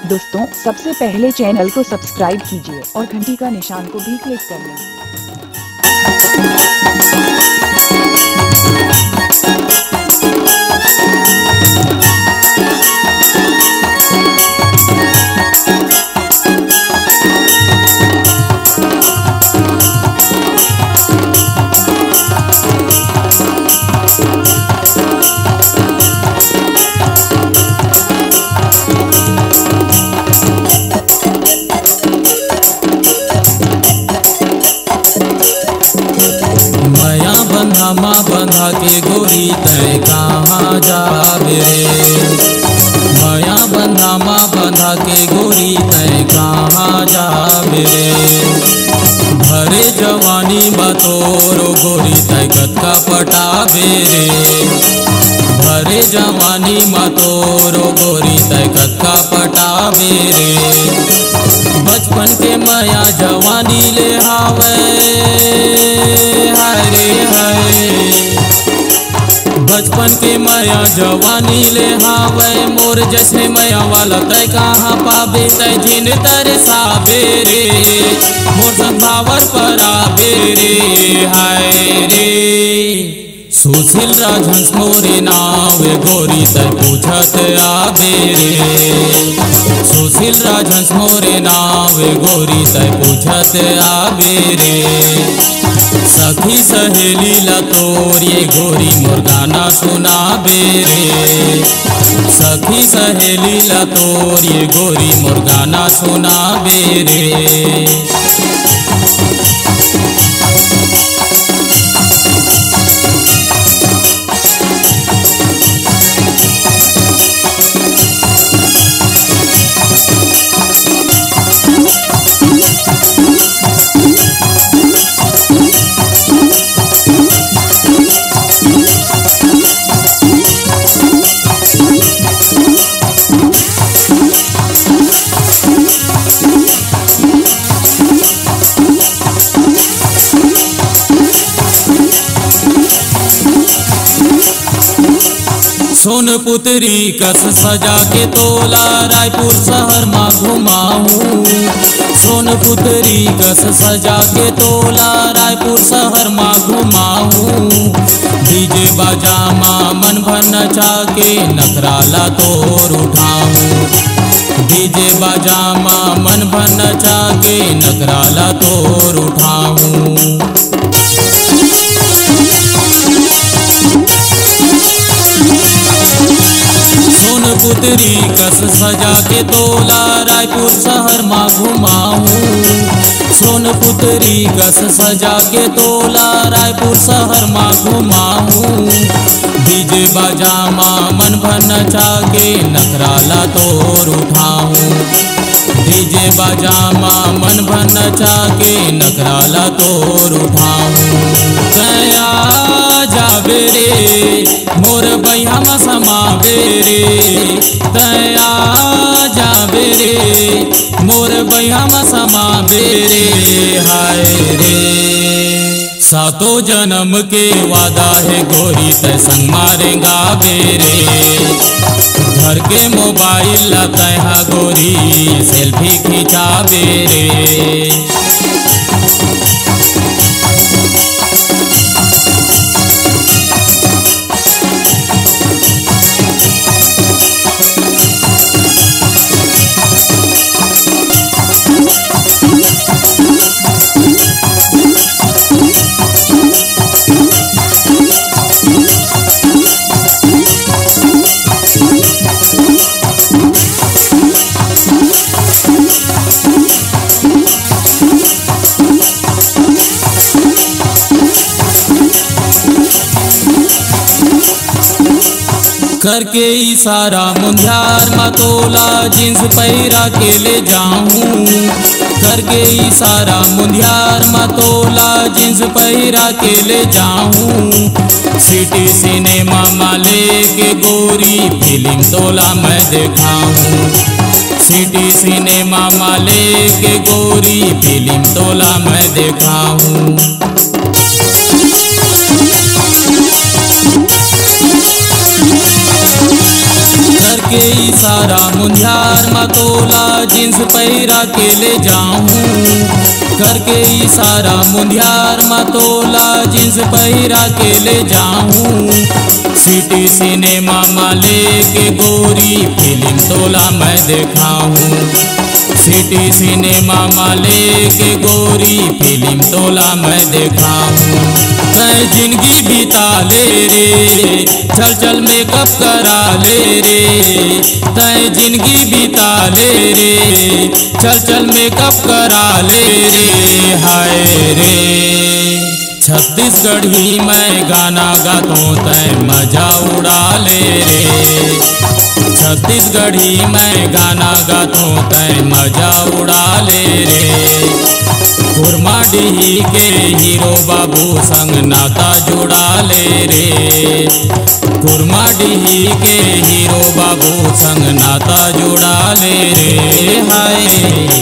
दोस्तों सबसे पहले चैनल को सब्सक्राइब कीजिए और घंटी का निशान को भी क्लिक कर लें। माँ बंधा के गोरी तय कहाँ जाबे रे। माया बंधा माँ बंधा के गोरी तय कहाँ जाबे रे। भरे जवानी बतोरो गोरी तय कत्का पटाबे रे। भरे जवानी मतोरो गोरी तय कत्का पटाबे रे। बचपन के माया जवानी ले हावे हाय रे हाय। बचपन के माया जवानी ले हावे मोर जैसे माया वाला तय कहाँ पाबे। तय जिन तरसाबे रे मोर संभावर पर आबे रे हाय रे। सुशील राजहंस मोरे नाव गोरी तय पूछत आबे रे। सुशील राजहंस मोरे नाव गोरी तय पूछत आबे रे। सखी सहेली ला तोर ये गोरी मोर गाना सुनाबे रे। सखी सहेली ला तोर ये गोरी मोर गाना सुनाबे रे। सोनपुत्री कस सजा के तोला रायपुर शहर में घुमाऊं। सोनपुत्री कस सजा के तोला रायपुर शहर में घुमाऊं। डीजे बाजा माँ मन भर नचा के नखराला तोर उठाऊं। डीजे बाजा माँ मन भर नचा के नखराला तोर उठाऊं। सोनपुत्री कस सजा के तोला रायपुर शहर में घुमाऊं। सोनपुत्री कस सजा के तोला रायपुर शहर में घुमाऊं। डीजे बाजा माँ मन भर नचा के नखराला तोर उठाऊं। डीजे बाजा माँ मन भर नचा के नखराला तोर उठाऊं। गया जाबे रे मोर बैया में समाबे रे। तया जाबे रे मोर बैया में समाबे रे हाय रे। सातों जन्म के वादा है गोरी तय संग मारेगा बेरे। घर के मोबाइल लाता है गोरी सेल्फी खिंचाबे रे। करके इशारा मुंझार मतोला जींस पहिरा के ले जाऊं। करके इशारा मुंझार मतोला जींस पहिरा के ले जाऊं। सिटी सिनेमा माले के गोरी फिल्म तोला मैं दिखाऊं। सिटी सिनेमा माले के गोरी फिल्म तोला मैं दिखाऊं। करके सारा मुंझार मतोला जींस पहिरा के ले जाऊं। करके इशारा मुंझार मतोला जींस पहिरा के ले जाऊं। सिटी सिनेमा माले के गोरी फिल्म तोला मैं देखाऊं। सिटी सिनेमा माले के गोरी फिल्म तोला मैं देखाऊं। तय जिंदगी बिता ले रे, चल चल मेकअप करा ले रे। तय जिंदगी बिता ले रे, चल चल मेकअप करा ले रे। हाय रे छत्तीसगढ़ी मैं गाना गातों तय मजा उड़ा ले रे। छत्तीसगढ़ी मैं गाना गातों तय मजा उड़ा ले रे। कुरमाडीही के हीरो बाबू संग नाता जुड़ा ले रे। कुरमाडीही के हीरो बाबू संग नाता जुड़ा ले रे। हाय